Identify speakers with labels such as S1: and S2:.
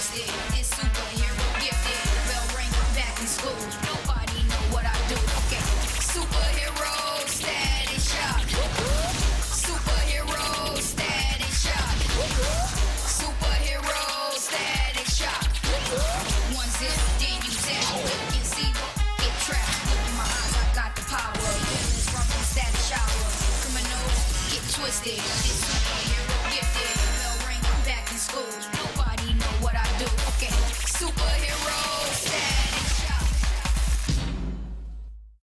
S1: twisted. This superhero gifted. Bell ring back in school. Nobody know what I do. Okay, superhero static shock. Superhero static shock. Superhero static shock. One zip, then you zap. Get zero, get trapped. Look in my eyes, I got the power. From static shower. Criminals get twisted. This superhero